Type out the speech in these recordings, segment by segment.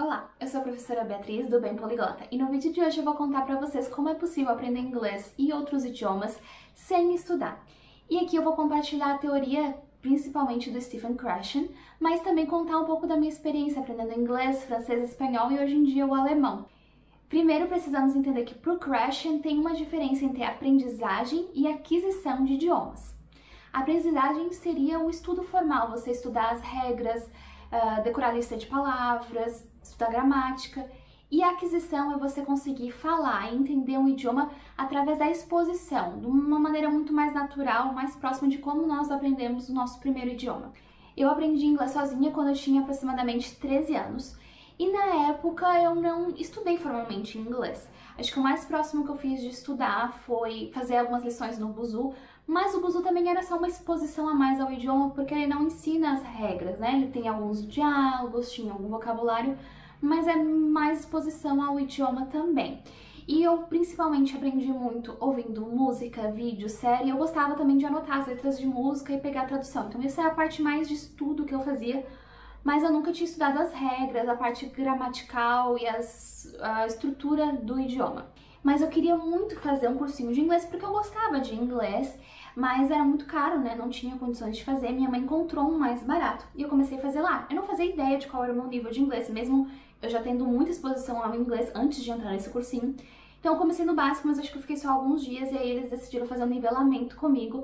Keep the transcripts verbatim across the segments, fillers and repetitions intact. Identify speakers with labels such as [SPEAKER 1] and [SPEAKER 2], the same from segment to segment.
[SPEAKER 1] Olá, eu sou a professora Beatriz do Bem Poliglota e no vídeo de hoje eu vou contar para vocês como é possível aprender inglês e outros idiomas sem estudar. E aqui eu vou compartilhar a teoria principalmente do Stephen Krashen, mas também contar um pouco da minha experiência aprendendo inglês, francês, espanhol e hoje em dia o alemão. Primeiro precisamos entender que para o Krashen tem uma diferença entre aprendizagem e aquisição de idiomas. A aprendizagem seria o estudo formal, você estudar as regras, Uh, decorar a lista de palavras, estudar gramática, e a aquisição é você conseguir falar e entender um idioma através da exposição, de uma maneira muito mais natural, mais próxima de como nós aprendemos o nosso primeiro idioma. Eu aprendi inglês sozinha quando eu tinha aproximadamente treze anos, e na época eu não estudei formalmente inglês. Acho que o mais próximo que eu fiz de estudar foi fazer algumas lições no Busuu, mas o Busuu também era só uma exposição a mais ao idioma, porque ele não ensina as regras, né? Ele tem alguns diálogos, tinha algum vocabulário, mas é mais exposição ao idioma também. E eu principalmente aprendi muito ouvindo música, vídeo, série. Eu gostava também de anotar as letras de música e pegar a tradução. Então isso é a parte mais de estudo que eu fazia, mas eu nunca tinha estudado as regras, a parte gramatical e as, a estrutura do idioma. Mas eu queria muito fazer um cursinho de inglês porque eu gostava de inglês, mas era muito caro, né? Não tinha condições de fazer. Minha mãe encontrou um mais barato e eu comecei a fazer lá. Eu não fazia ideia de qual era o meu nível de inglês, mesmo eu já tendo muita exposição ao inglês antes de entrar nesse cursinho. Então eu comecei no básico, mas acho que eu fiquei só alguns dias e aí eles decidiram fazer um nivelamento comigo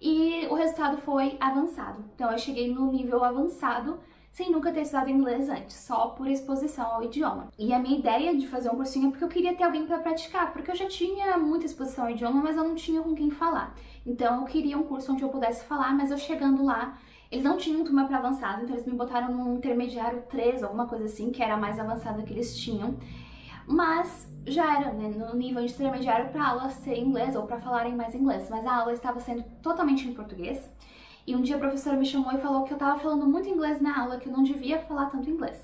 [SPEAKER 1] e o resultado foi avançado. Então eu cheguei no nível avançado sem nunca ter estudado inglês antes, só por exposição ao idioma. E a minha ideia de fazer um cursinho é porque eu queria ter alguém para praticar, porque eu já tinha muita exposição ao idioma, mas eu não tinha com quem falar. Então eu queria um curso onde eu pudesse falar, mas eu chegando lá, eles não tinham turma para avançado, então eles me botaram num intermediário três, alguma coisa assim, que era a mais avançada que eles tinham. Mas já era, né, no nível de intermediário para a aula ser inglês ou para falarem mais inglês, mas a aula estava sendo totalmente em português. E um dia a professora me chamou e falou que eu tava falando muito inglês na aula, que eu não devia falar tanto inglês.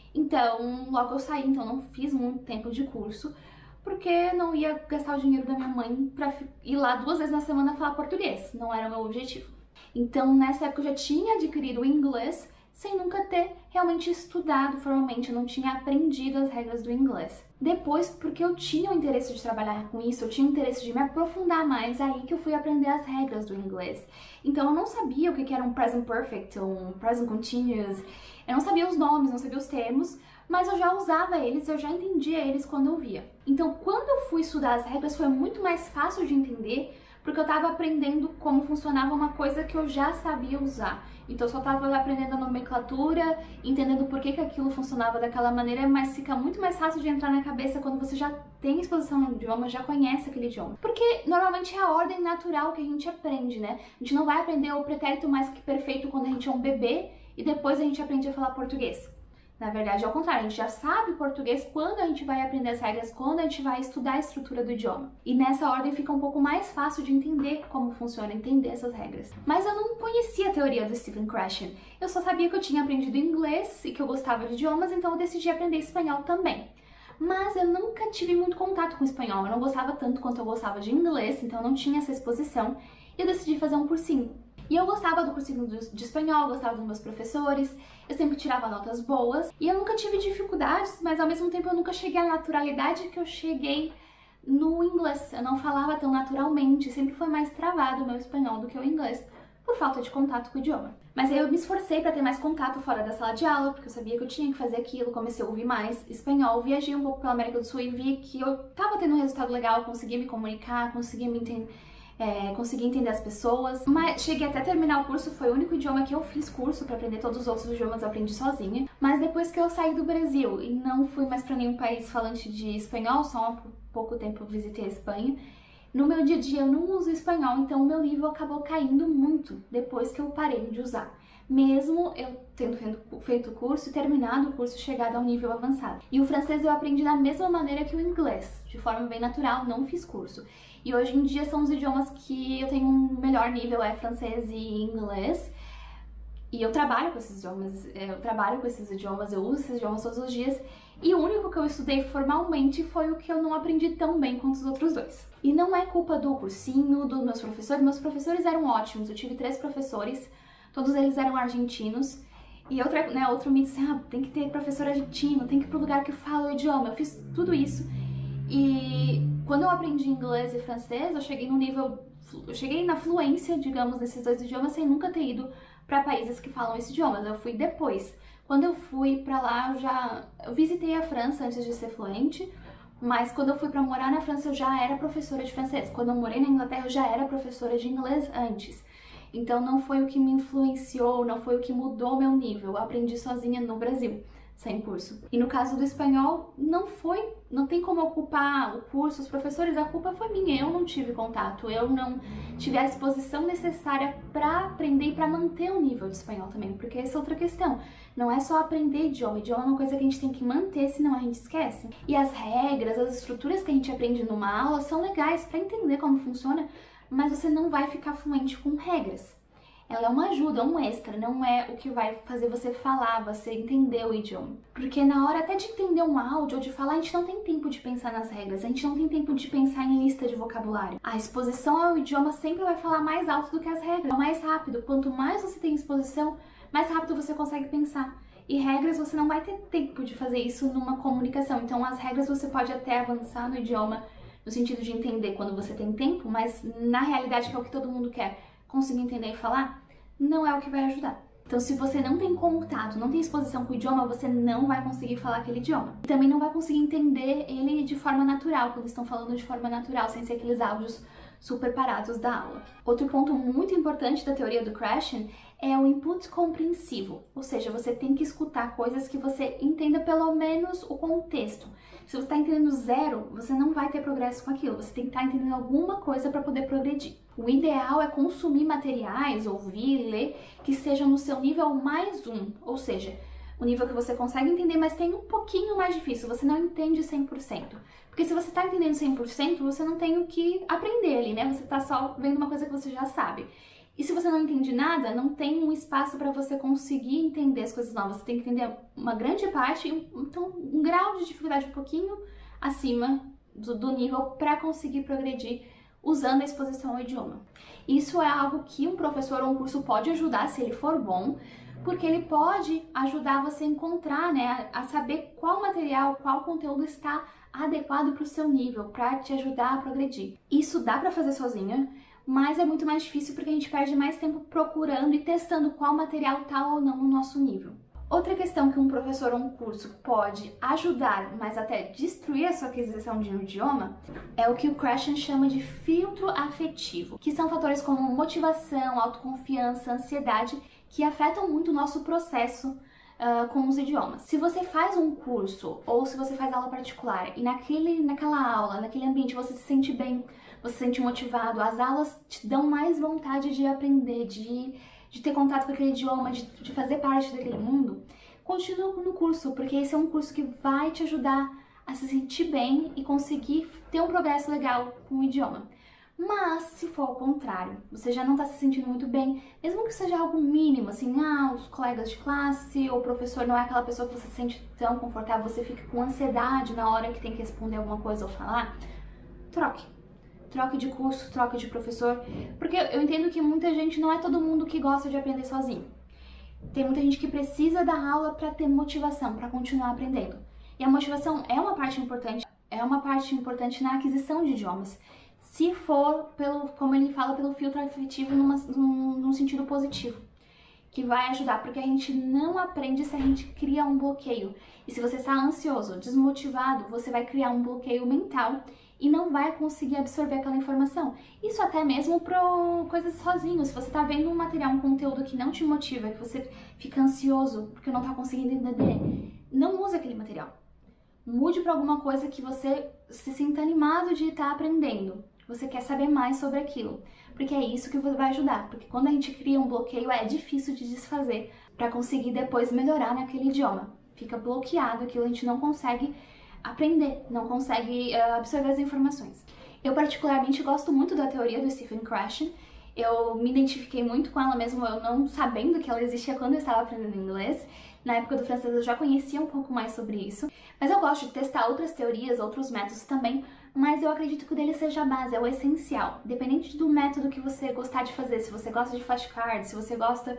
[SPEAKER 1] Então, logo eu saí, então não fiz muito tempo de curso, porque não ia gastar o dinheiro da minha mãe pra ir lá duas vezes na semana falar português, não era o meu objetivo. Então, nessa época eu já tinha adquirido o inglês, sem nunca ter realmente estudado formalmente, eu não tinha aprendido as regras do inglês. Depois, porque eu tinha o interesse de trabalhar com isso, eu tinha o interesse de me aprofundar mais, aí que eu fui aprender as regras do inglês. Então eu não sabia o que era um present perfect, um present continuous, eu não sabia os nomes, não sabia os termos, mas eu já usava eles, eu já entendia eles quando eu via. Então quando eu fui estudar as regras foi muito mais fácil de entender, porque eu estava aprendendo como funcionava uma coisa que eu já sabia usar. Então eu só estava aprendendo a nomenclatura, entendendo por que, que aquilo funcionava daquela maneira, mas fica muito mais fácil de entrar na cabeça quando você já tem exposição no idioma, já conhece aquele idioma. Porque normalmente é a ordem natural que a gente aprende, né? A gente não vai aprender o pretérito mais que perfeito quando a gente é um bebê e depois a gente aprende a falar português. Na verdade, é ao contrário, a gente já sabe português quando a gente vai aprender as regras, quando a gente vai estudar a estrutura do idioma. E nessa ordem fica um pouco mais fácil de entender como funciona, entender essas regras. Mas eu não conhecia a teoria do Stephen Krashen. Eu só sabia que eu tinha aprendido inglês e que eu gostava de idiomas, então eu decidi aprender espanhol também. Mas eu nunca tive muito contato com espanhol, eu não gostava tanto quanto eu gostava de inglês, então eu não tinha essa exposição e eu decidi fazer um cursinho. E eu gostava do cursinho de espanhol, gostava dos meus professores, eu sempre tirava notas boas e eu nunca tive dificuldades, mas ao mesmo tempo eu nunca cheguei à naturalidade que eu cheguei no inglês. Eu não falava tão naturalmente, sempre foi mais travado o meu espanhol do que o inglês, por falta de contato com o idioma. Mas aí eu me esforcei para ter mais contato fora da sala de aula, porque eu sabia que eu tinha que fazer aquilo, comecei a ouvir mais espanhol, viajei um pouco pela América do Sul e vi que eu tava tendo um resultado legal, conseguia me comunicar, conseguia me entender. É, consegui entender as pessoas, mas cheguei até terminar o curso, foi o único idioma que eu fiz curso, para aprender todos os outros idiomas eu aprendi sozinha. Mas depois que eu saí do Brasil e não fui mais para nenhum país falante de espanhol, só há pouco tempo eu visitei a Espanha, no meu dia a dia eu não uso espanhol, então o meu nível acabou caindo muito depois que eu parei de usar. Mesmo eu tendo feito o curso e terminado o curso, chegado a um nível avançado. E o francês eu aprendi da mesma maneira que o inglês, de forma bem natural, não fiz curso. E hoje em dia são os idiomas que eu tenho um melhor nível, é francês e inglês. E eu trabalho com esses idiomas, eu trabalho com esses idiomas, eu uso esses idiomas todos os dias. E o único que eu estudei formalmente foi o que eu não aprendi tão bem quanto os outros dois. E não é culpa do cursinho, dos meus professores, meus professores eram ótimos, eu tive três professores, todos eles eram argentinos. E outra, né, outro mito assim, ah, tem que ter professor argentino, tem que ir pro lugar que fala o idioma. Eu fiz tudo isso. E quando eu aprendi inglês e francês, eu cheguei no nível, eu cheguei na fluência, digamos, nesses dois idiomas, sem nunca ter ido para países que falam esses idiomas. Eu fui depois. Quando eu fui para lá, eu já eu visitei a França antes de ser fluente, mas quando eu fui para morar na França, eu já era professora de francês. Quando eu morei na Inglaterra, eu já era professora de inglês antes. Então não foi o que me influenciou, não foi o que mudou meu nível. Eu aprendi sozinha no Brasil, sem curso. E no caso do espanhol, não foi, não tem como eu culpar o curso, os professores, a culpa foi minha. Eu não tive contato, eu não tive a exposição necessária para aprender e para manter o nível de espanhol também, porque essa é outra questão. Não é só aprender idioma, idioma é uma coisa que a gente tem que manter, senão a gente esquece. E as regras, as estruturas que a gente aprende numa aula são legais para entender como funciona, mas você não vai ficar fluente com regras. Ela é uma ajuda, um extra, não é o que vai fazer você falar, você entender o idioma. Porque na hora até de entender um áudio ou de falar, a gente não tem tempo de pensar nas regras, a gente não tem tempo de pensar em lista de vocabulário. A exposição ao idioma sempre vai falar mais alto do que as regras, mais rápido. Quanto mais você tem exposição, mais rápido você consegue pensar. E regras, você não vai ter tempo de fazer isso numa comunicação. Então as regras você pode até avançar no idioma, no sentido de entender quando você tem tempo, mas na realidade, que é o que todo mundo quer, conseguir entender e falar, não é o que vai ajudar. Então, se você não tem contato, não tem exposição com o idioma, você não vai conseguir falar aquele idioma. E também não vai conseguir entender ele de forma natural, quando estão falando de forma natural, sem ser aqueles áudios super parados da aula. Outro ponto muito importante da teoria do Krashen é o input compreensivo, ou seja, você tem que escutar coisas que você entenda pelo menos o contexto. Se você está entendendo zero, você não vai ter progresso com aquilo, você tem que estar entendendo alguma coisa para poder progredir. O ideal é consumir materiais, ouvir, ler, que estejam no seu nível mais um, ou seja, o nível que você consegue entender, mas tem um pouquinho mais difícil, você não entende cem por cento. Porque se você está entendendo cem por cento, você não tem o que aprender ali, né? Você está só vendo uma coisa que você já sabe. E se você não entende nada, não tem um espaço para você conseguir entender as coisas novas. Você tem que entender uma grande parte, então um grau de dificuldade um pouquinho acima do, do nível para conseguir progredir usando a exposição ao idioma. Isso é algo que um professor ou um curso pode ajudar se ele for bom, porque ele pode ajudar você a encontrar, né, a saber qual material, qual conteúdo está adequado para o seu nível, para te ajudar a progredir. Isso dá para fazer sozinha, mas é muito mais difícil porque a gente perde mais tempo procurando e testando qual material está ou não no nosso nível. Outra questão que um professor ou um curso pode ajudar, mas até destruir a sua aquisição de um idioma, é o que o Krashen chama de filtro afetivo, que são fatores como motivação, autoconfiança, ansiedade, que afetam muito o nosso processo uh, com os idiomas. Se você faz um curso ou se você faz aula particular e naquele, naquela aula, naquele ambiente você se sente bem, você se sente motivado, as aulas te dão mais vontade de aprender, de, de ter contato com aquele idioma, de, de fazer parte daquele mundo, continua no curso, porque esse é um curso que vai te ajudar a se sentir bem e conseguir ter um progresso legal com o idioma. Mas, se for ao contrário, você já não está se sentindo muito bem, mesmo que seja algo mínimo, assim, ah, os colegas de classe ou o professor não é aquela pessoa que você se sente tão confortável, você fica com ansiedade na hora que tem que responder alguma coisa ou falar, troque. Troque de curso, troque de professor, porque eu entendo que muita gente, não é todo mundo que gosta de aprender sozinho. Tem muita gente que precisa da aula para ter motivação, para continuar aprendendo. E a motivação é uma parte importante, é uma parte importante na aquisição de idiomas. Se for, pelo, como ele fala, pelo filtro afetivo numa, num, num sentido positivo, que vai ajudar, porque a gente não aprende se a gente cria um bloqueio. E se você está ansioso, desmotivado, você vai criar um bloqueio mental e não vai conseguir absorver aquela informação. Isso até mesmo para coisas sozinho. Se você está vendo um material, um conteúdo que não te motiva, que você fica ansioso porque não está conseguindo entender, não use aquele material. Mude para alguma coisa que você se sinta animado de estar aprendendo. Você quer saber mais sobre aquilo, porque é isso que vai ajudar, porque quando a gente cria um bloqueio é difícil de desfazer para conseguir depois melhorar naquele idioma. Fica bloqueado aquilo, a gente não consegue aprender, não consegue uh, absorver as informações. Eu particularmente gosto muito da teoria do Stephen Krashen, eu me identifiquei muito com ela mesmo, eu não sabendo que ela existia quando eu estava aprendendo inglês. Na época do francês eu já conhecia um pouco mais sobre isso, mas eu gosto de testar outras teorias, outros métodos também, mas eu acredito que o dele seja a base, é o essencial. Independente do método que você gostar de fazer, se você gosta de flashcards, se você gosta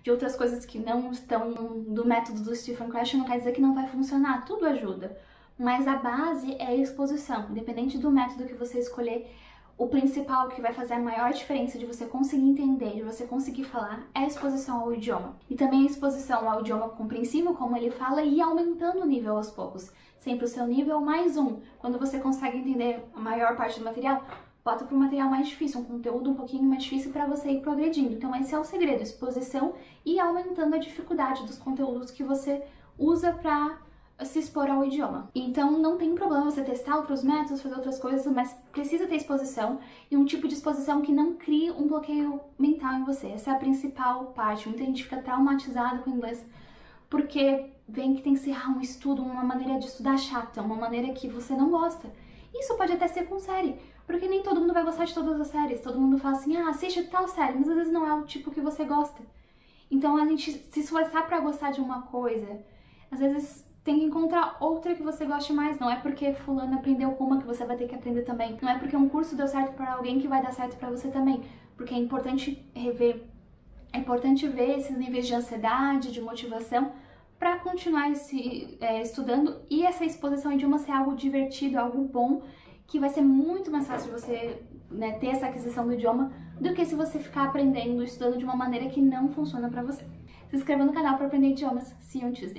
[SPEAKER 1] de outras coisas que não estão do método do Stephen Krashen, não quer dizer que não vai funcionar, tudo ajuda. Mas a base é a exposição, independente do método que você escolher, o principal que vai fazer a maior diferença de você conseguir entender, de você conseguir falar, é a exposição ao idioma. E também a exposição ao idioma compreensível, como ele fala, e aumentando o nível aos poucos. Sempre o seu nível mais um. Quando você consegue entender a maior parte do material, bota para um material mais difícil, um conteúdo um pouquinho mais difícil para você ir progredindo. Então esse é o segredo, exposição e aumentando a dificuldade dos conteúdos que você usa para se expor ao idioma. Então não tem problema você testar outros métodos, fazer outras coisas, mas precisa ter exposição e um tipo de exposição que não crie um bloqueio mental em você. Essa é a principal parte. Muita gente fica traumatizada com o inglês porque vem que tem que ser um estudo, uma maneira de estudar chata, uma maneira que você não gosta. Isso pode até ser com série, porque nem todo mundo vai gostar de todas as séries. Todo mundo fala assim, ah, assiste tal série, mas às vezes não é o tipo que você gosta. Então a gente se esforçar pra gostar de uma coisa, às vezes tem que encontrar outra que você goste mais. Não é porque fulano aprendeu com uma que você vai ter que aprender também. Não é porque um curso deu certo para alguém que vai dar certo para você também. Porque é importante rever, é importante ver esses níveis de ansiedade, de motivação, para continuar esse, é, estudando. E essa exposição ao idioma ser algo divertido, algo bom, que vai ser muito mais fácil de você, né, ter essa aquisição do idioma do que se você ficar aprendendo, estudando de uma maneira que não funciona para você. Se inscreva no canal para aprender idiomas. See you on Tuesday!